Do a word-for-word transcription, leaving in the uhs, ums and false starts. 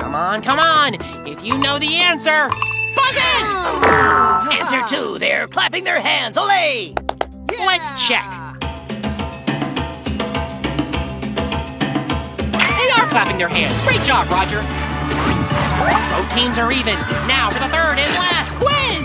Come on, come on! If you know the answer, buzz in! Answer two, they're clapping their hands. Olé! Yeah. Let's check. They are clapping their hands. Great job, Roger. Both teams are even. Now for the third and last quiz.